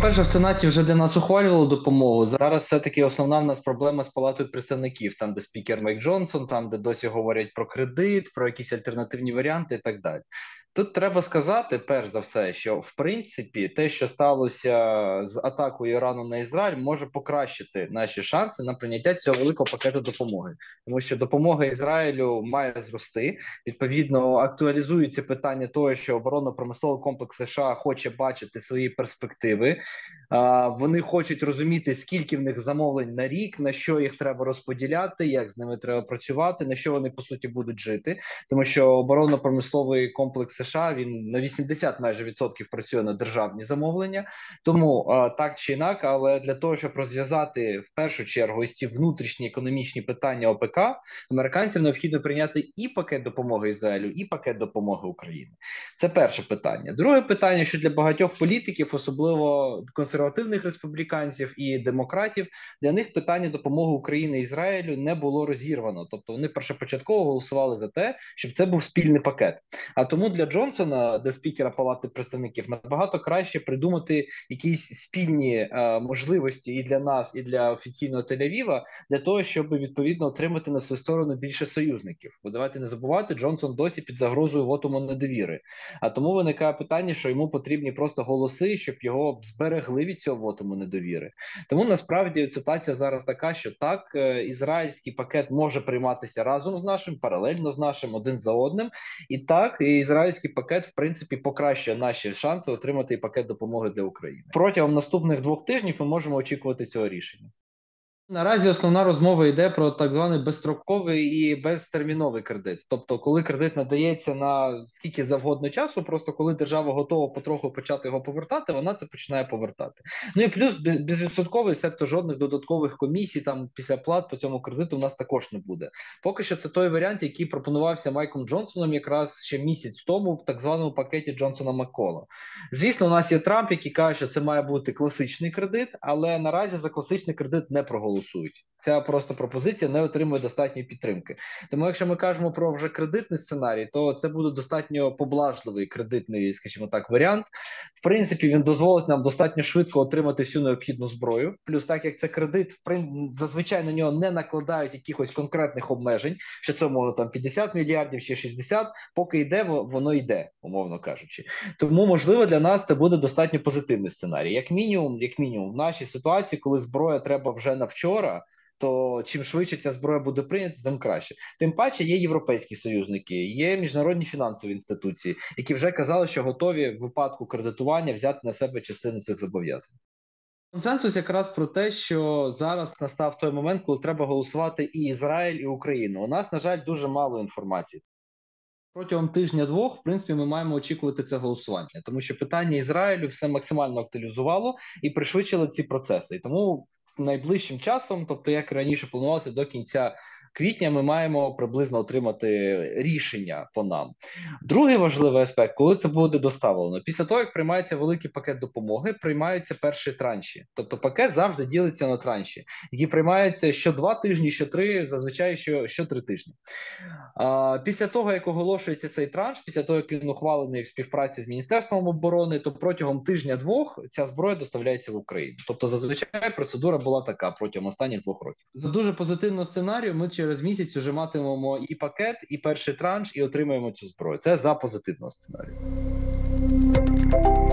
По-перше, в Сенаті вже для нас ухвалювали допомогу. Зараз все-таки основна в нас проблема з Палатою представників, там, де спікер Майк Джонсон, там, де досі говорять про кредит, про якісь альтернативні варіанти і так далі. Тут треба сказати, перш за все, що в принципі те, що сталося з атакою Ірану на Ізраїль, може покращити наші шанси на прийняття цього великого пакету допомоги, тому що допомога Ізраїлю має зрости. Відповідно, актуалізується питання того, що оборонно-промисловий комплекс США хоче бачити свої перспективи. Вони хочуть розуміти, скільки в них замовлень на рік, на що їх треба розподіляти, як з ними треба працювати, на що вони по суті будуть жити, тому що оборонно-промисловий комплекс США він на 80 майже відсотків працює на державні замовлення. Тому так чи інак, але для того, щоб розв'язати в першу чергу ось ці внутрішні економічні питання ОПК, американцям необхідно прийняти і пакет допомоги Ізраїлю, і пакет допомоги Україні. Це перше питання. Друге питання, що для багатьох політиків, особливо консервативних республіканців і демократів, для них питання допомоги Україні і Ізраїлю не було розірвано. Тобто вони першопочатково голосували за те, щоб це був спільний пакет. А тому для Джонсона, де спікера Палати представників, набагато краще придумати якісь спільні можливості і для нас, і для офіційного Тель-Авіва, для того, щоб відповідно отримати на свою сторону більше союзників. Бо давайте не забувати, Джонсон досі під загрозою вотуму недовіри. А тому виникає питання, що йому потрібні просто голоси, щоб його зберегли від цього вотуму недовіри. Тому насправді ситуація зараз така, що так, ізраїльський пакет може прийматися разом з нашим, паралельно з нашим, один за одним. І так, і ізраїльський пакет, в принципі, покращує наші шанси отримати і пакет допомоги для України. Протягом наступних 2 тижнів ми можемо очікувати цього рішення. Наразі основна розмова йде про так званий безстроковий і безтерміновий кредит. Тобто, коли кредит надається на скільки завгодно часу, просто коли держава готова потроху почати його повертати, вона це починає повертати. Ну і плюс безвідсотковий, себто жодних додаткових комісій там після плат по цьому кредиту в нас також не буде. Поки що це той варіант, який пропонувався Майком Джонсоном якраз ще місяць тому в так званому пакеті Джонсона-Маккола. Звісно, у нас є Трамп, який каже, що це має бути класичний кредит, але наразі за класичний кредит не проголосують. Ця просто пропозиція не отримує достатньої підтримки. Тому якщо ми кажемо про вже кредитний сценарій, то це буде достатньо поблажливий кредитний, скажімо так, варіант. В принципі, він дозволить нам достатньо швидко отримати всю необхідну зброю. Плюс так, як це кредит, зазвичай на нього не накладають якихось конкретних обмежень, що це, умовно, там 50 мільярдів чи 60, поки йде, воно йде, умовно кажучи. Тому, можливо, для нас це буде достатньо позитивний сценарій. Як мінімум, в нашій ситуації, коли зброя треба вже на вчора, то чим швидше ця зброя буде прийнята, тим краще. Тим паче є європейські союзники, є міжнародні фінансові інституції, які вже казали, що готові в випадку кредитування взяти на себе частину цих зобов'язань. Консенсус якраз про те, що зараз настав той момент, коли треба голосувати і Ізраїль, і Україну. У нас, на жаль, дуже мало інформації. Протягом тижня-двох, в принципі, ми маємо очікувати це голосування, тому що питання Ізраїлю все максимально актуалізувало і пришвидшило ці процеси. І тому найближчим часом, тобто як раніше планувалося, до кінця квітня ми маємо приблизно отримати рішення по нам. Другий важливий аспект, коли це буде доставлено. Після того, як приймається великий пакет допомоги, приймаються перші транші. Тобто пакет завжди ділиться на транші, які приймаються що 2 тижні, що 3, зазвичай що 3 тижні. Після того, як оголошується цей транш, після того, як він ухвалений в співпраці з Міністерством оборони, то протягом тижня-двох ця зброя доставляється в Україну. Тобто зазвичай процедура була така протягом останніх 2 років. За дуже позитивного сценарію ми через місяць вже матимемо і пакет, і перший транш, і отримаємо цю зброю. Це за позитивного сценарію.